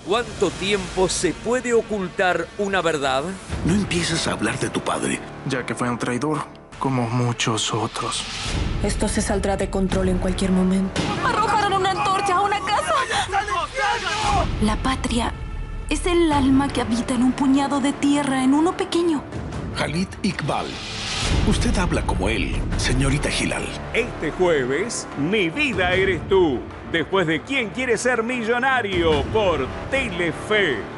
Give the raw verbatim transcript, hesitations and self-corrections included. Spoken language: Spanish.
cuánto tiempo se puede ocultar una verdad? No empieces a hablar de tu padre. Ya que fue un traidor, como muchos otros. Esto se saldrá de control en cualquier momento. Arrojaron una antorcha a una casa. La patria es el alma que habita en un puñado de tierra, en uno pequeño. Khalid Iqbal. Usted habla como él, señorita Hilal. Este jueves, Mi vida eres tú. Después de ¿Quién quiere ser millonario? Por Telefe.